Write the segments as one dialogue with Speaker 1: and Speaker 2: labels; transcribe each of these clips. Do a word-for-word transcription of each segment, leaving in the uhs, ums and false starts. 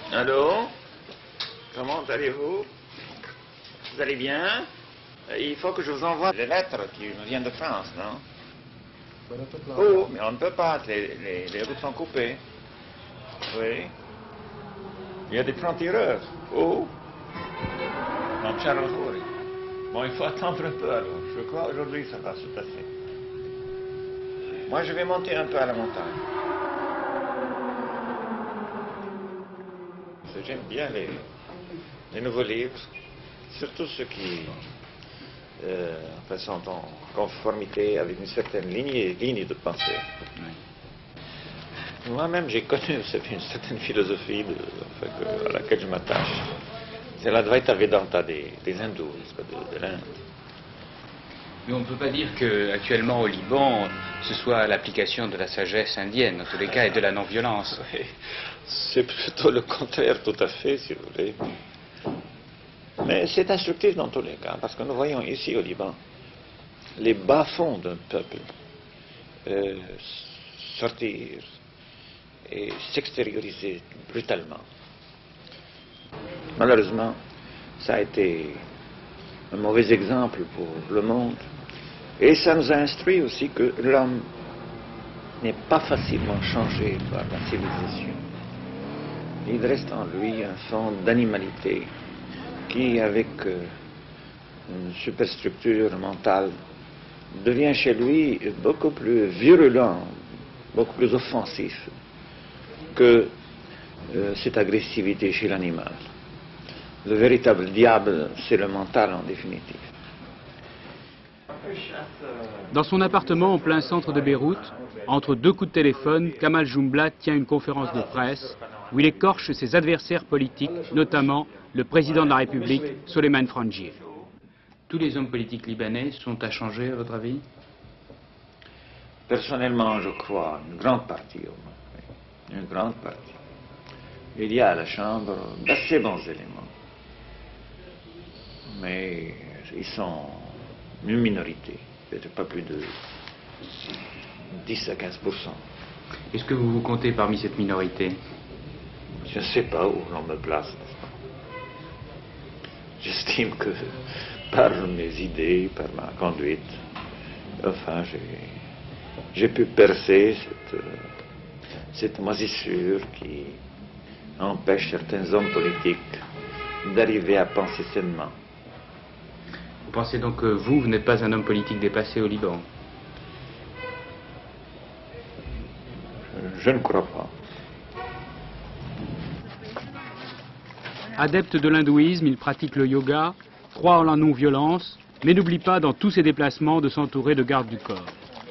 Speaker 1: Allô? Comment allez-vous? Vous allez bien? Il faut que je vous envoie les lettres qui me viennent de France, non? Oh, mais on ne peut pas, les, les, les routes sont coupées. Oui. Il y a des francs-tireurs. Oh. Non, Charles Houry. Bon, il faut attendre un peu alors. Je crois aujourd'hui ça va se passer. Moi, je vais monter un peu à la montagne. J'aime bien les, les nouveaux livres, surtout ceux qui euh, enfin, sont en conformité avec une certaine ligne, ligne de pensée. Oui. Moi-même, j'ai connu une certaine philosophie de, enfin, que, à laquelle je m'attache. C'est la Dvaita Vedanta des, des hindous, de, de l'Inde.
Speaker 2: Mais on ne peut pas dire qu'actuellement au Liban, ce soit l'application de la sagesse indienne, en tous les cas, et de la non-violence.
Speaker 1: Oui. C'est plutôt le contraire, tout à fait, si vous voulez. Mais c'est instructif dans tous les cas, parce que nous voyons ici au Liban les bas-fonds d'un peuple euh, sortir et s'extérioriser brutalement. Malheureusement, ça a été un mauvais exemple pour le monde. Et ça nous a instruit aussi que l'homme n'est pas facilement changé par la civilisation. Il reste en lui un fond d'animalité qui, avec euh, une superstructure mentale, devient chez lui beaucoup plus virulent, beaucoup plus offensif que euh, cette agressivité chez l'animal. Le véritable diable, c'est le mental en définitive.
Speaker 3: Dans son appartement en plein centre de Beyrouth, entre deux coups de téléphone, Kamal Jumblat tient une conférence de presse où il écorche ses adversaires politiques, notamment le président de la République, Souleymane Frangieh.
Speaker 2: Tous les hommes politiques libanais sont à changer, à votre avis?
Speaker 1: Personnellement, je crois, une grande partie au moins. Une grande partie. Il y a à la Chambre d'assez bons éléments. Mais ils sont une minorité, peut-être pas plus de dix à quinze pour cent.
Speaker 2: Est-ce que vous vous comptez parmi cette minorité?
Speaker 1: Je ne sais pas où l'on me place. J'estime que par mes idées, par ma conduite, enfin, j'ai pu percer cette, cette moisissure qui empêche certains hommes politiques d'arriver à penser sainement.
Speaker 2: Vous pensez donc que vous, vous n'êtes pas un homme politique dépassé au Liban?
Speaker 1: Je ne crois pas.
Speaker 3: Adepte de l'hindouisme, il pratique le yoga, croit en la non-violence, mais n'oublie pas dans tous ses déplacements de s'entourer de gardes du corps.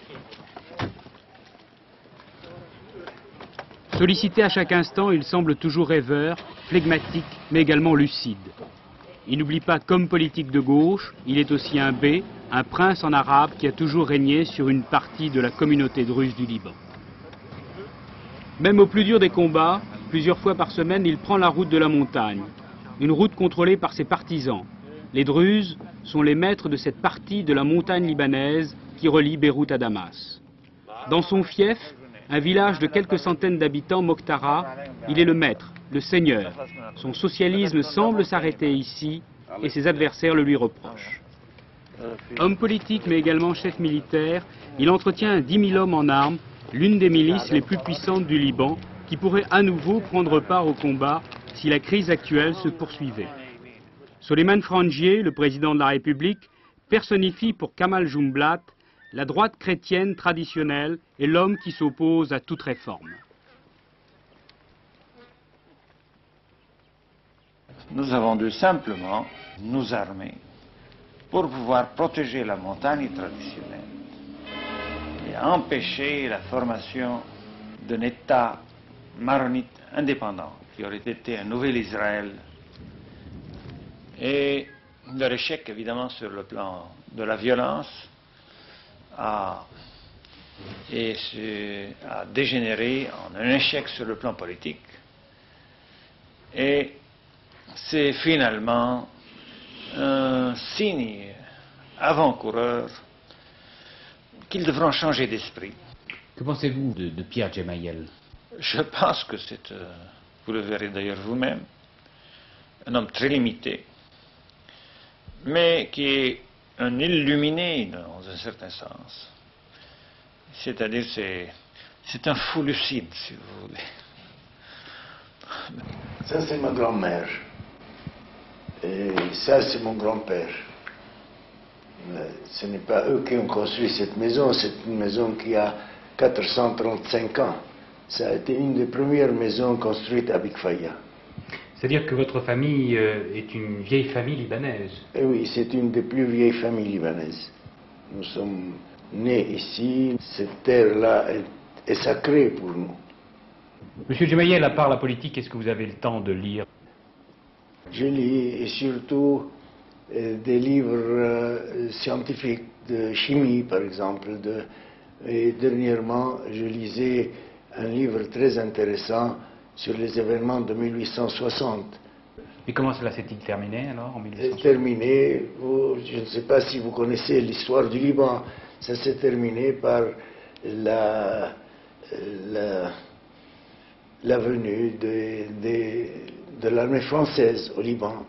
Speaker 3: Sollicité à chaque instant, il semble toujours rêveur, flegmatique, mais également lucide. Il n'oublie pas qu'homme politique de gauche, il est aussi un bey, un prince en arabe qui a toujours régné sur une partie de la communauté druze du Liban. Même au plus dur des combats, plusieurs fois par semaine, il prend la route de la montagne, une route contrôlée par ses partisans. Les Druzes sont les maîtres de cette partie de la montagne libanaise qui relie Beyrouth à Damas. Dans son fief, un village de quelques centaines d'habitants, Mokhtara, il est le maître, le seigneur. Son socialisme semble s'arrêter ici et ses adversaires le lui reprochent. Homme politique mais également chef militaire, il entretient dix mille hommes en armes, l'une des milices les plus puissantes du Liban, qui pourrait à nouveau prendre part au combat si la crise actuelle se poursuivait. Souleymane Frangieh, le président de la République, personnifie pour Kamal Jumblat la droite chrétienne traditionnelle et l'homme qui s'oppose à toute réforme.
Speaker 1: Nous avons dû simplement nous armer pour pouvoir protéger la montagne traditionnelle et empêcher la formation d'un État maronite indépendant qui aurait été un nouvel Israël. Et leur échec, évidemment, sur le plan de la violence a, et a dégénéré en un échec sur le plan politique. Et c'est finalement un signe avant-coureur qu'ils devront changer d'esprit.
Speaker 2: Que pensez-vous de, de Pierre Gemayel?
Speaker 1: Je pense que c'est, euh, vous le verrez d'ailleurs vous-même, un homme très limité, mais qui est un illuminé dans un certain sens. C'est-à-dire, c'est, c'est un fou lucide, si vous voulez.
Speaker 4: Ça, c'est ma grand-mère. Et ça, c'est mon grand-père. Ce n'est pas eux qui ont construit cette maison, c'est une maison qui a quatre cent trente-cinq ans. Ça a été une des premières maisons construites à Big Faya.
Speaker 3: C'est-à-dire que votre famille euh, est une vieille famille libanaise.
Speaker 4: Et oui, c'est une des plus vieilles familles libanaises. Nous sommes nés ici, cette terre-là est, est sacrée pour nous.
Speaker 3: Monsieur Gemayel, à part la politique, est-ce que vous avez le temps de lire?
Speaker 4: Je lis surtout euh, des livres euh, scientifiques, de chimie par exemple. De, et dernièrement, je lisais un livre très intéressant sur les événements de mille huit cent soixante.
Speaker 3: Et comment cela s'est-il terminé alors en mille huit cent soixante?
Speaker 4: Terminé, vous, je ne sais pas si vous connaissez l'histoire du Liban. Ça s'est terminé par la, la, la venue de, de, de l'armée française au Liban.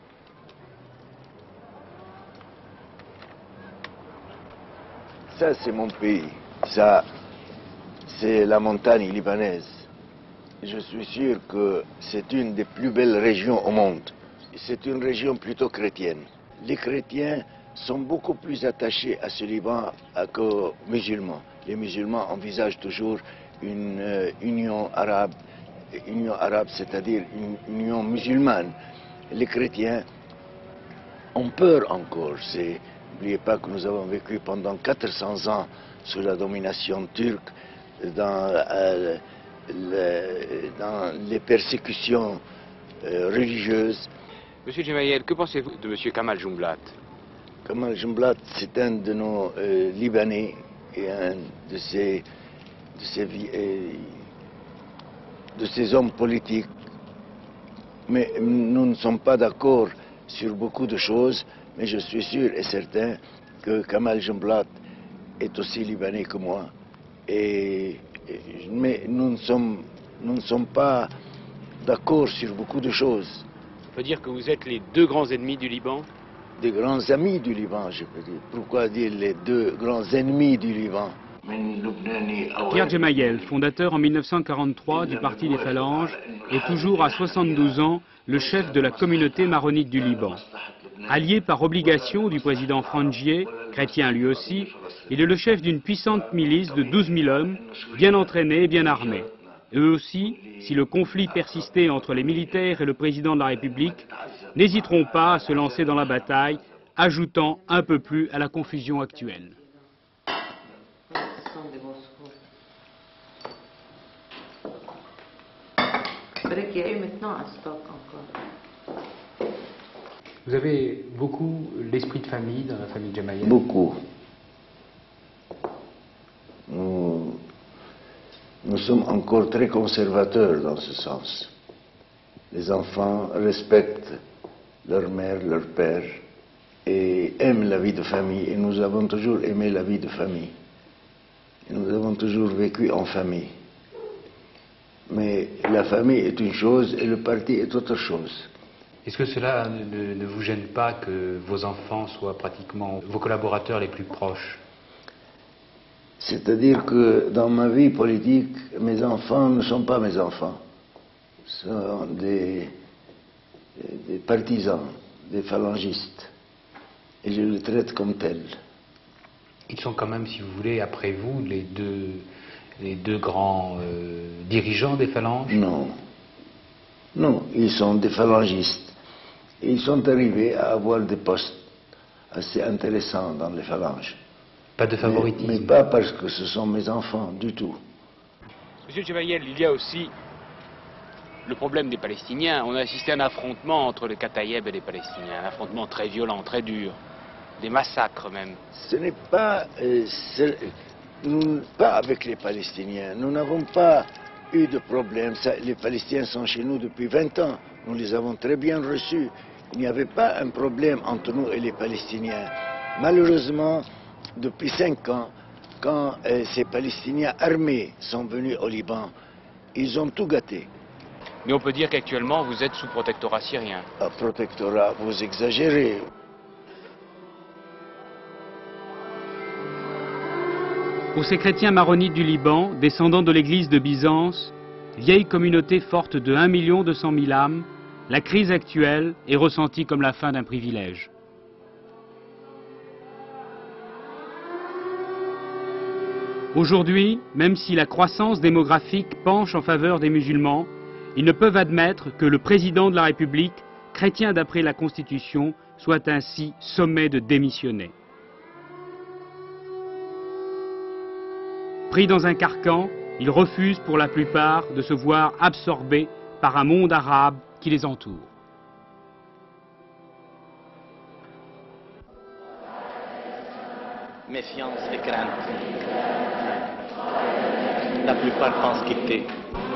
Speaker 4: Ça, c'est mon pays. Ça, c'est la montagne libanaise. Je suis sûr que c'est une des plus belles régions au monde. C'est une région plutôt chrétienne. Les chrétiens sont beaucoup plus attachés à ce Liban qu'aux musulmans. Les musulmans envisagent toujours une euh, union arabe, union arabe, c'est-à-dire une union musulmane. Les chrétiens ont peur encore. N'oubliez pas que nous avons vécu pendant quatre cents ans sous la domination turque, dans, euh, le, dans les persécutions euh, religieuses.
Speaker 2: Monsieur Gemayel, que pensez-vous de Monsieur Kamal Jumblat?
Speaker 4: Kamal Jumblat, c'est un de nos euh, Libanais et un de ces, de, ces, euh, de ces hommes politiques. Mais nous ne sommes pas d'accord sur beaucoup de choses, mais je suis sûr et certain que Kamal Jumblat est aussi Libanais que moi. Et, et, mais nous ne sommes, nous ne sommes pas d'accord sur beaucoup de choses.
Speaker 3: On peut dire que vous êtes les deux grands ennemis du Liban?
Speaker 4: Des grands amis du Liban, je peux dire. Pourquoi dire les deux grands ennemis du Liban?
Speaker 3: Pierre Gemayel, fondateur en mille neuf cent quarante-trois du Parti des Phalanges, est toujours à soixante-douze ans le chef de la communauté maronite du Liban. Allié par obligation du président Frangieh, chrétien lui aussi, il est le chef d'une puissante milice de douze mille hommes, bien entraînés et bien armés. Eux aussi, si le conflit persistait entre les militaires et le président de la République, n'hésiteront pas à se lancer dans la bataille, ajoutant un peu plus à la confusion actuelle. Vous avez beaucoup l'esprit de famille dans la famille Gemayel?
Speaker 4: Beaucoup. Nous, nous sommes encore très conservateurs dans ce sens. Les enfants respectent leur mère, leur père et aiment la vie de famille. Et nous avons toujours aimé la vie de famille. Et nous avons toujours vécu en famille. Mais la famille est une chose et le parti est autre chose.
Speaker 3: Est-ce que cela ne, ne vous gêne pas que vos enfants soient pratiquement vos collaborateurs les plus proches?
Speaker 4: C'est-à-dire que dans ma vie politique, mes enfants ne sont pas mes enfants. Ce sont des, des partisans, des phalangistes. Et je les traite comme tels.
Speaker 3: Ils sont quand même, si vous voulez, après vous, les deux, les deux grands euh, dirigeants des phalanges?
Speaker 4: Non. Non, ils sont des phalangistes. Et ils sont arrivés à avoir des postes assez intéressants dans les phalanges.
Speaker 3: Pas de favoritisme?
Speaker 4: Mais, mais pas parce que ce sont mes enfants, du tout.
Speaker 2: Monsieur Gemayel, il y a aussi le problème des Palestiniens. On a assisté à un affrontement entre les Kataïeb et les Palestiniens, un affrontement très violent, très dur, des massacres même.
Speaker 4: Ce n'est pas, euh, nous, pas avec les Palestiniens. Nous n'avons pas eu de problème. Ça, les Palestiniens sont chez nous depuis vingt ans. Nous les avons très bien reçus. Il n'y avait pas un problème entre nous et les Palestiniens. Malheureusement, depuis cinq ans, quand euh, ces Palestiniens armés sont venus au Liban, ils ont tout gâté.
Speaker 2: Mais on peut dire qu'actuellement, vous êtes sous protectorat syrien.
Speaker 4: Un protectorat, vous exagérez.
Speaker 3: Pour ces chrétiens maronites du Liban, descendants de l'église de Byzance, vieille communauté forte de un million deux cent mille âmes, la crise actuelle est ressentie comme la fin d'un privilège. Aujourd'hui, même si la croissance démographique penche en faveur des musulmans, ils ne peuvent admettre que le président de la République, chrétien d'après la Constitution, soit ainsi sommé de démissionner. Pris dans un carcan, ils refusent pour la plupart de se voir absorbés par un monde arabe qui les entoure.
Speaker 5: Méfiance et crainte. La plupart pensent quitter.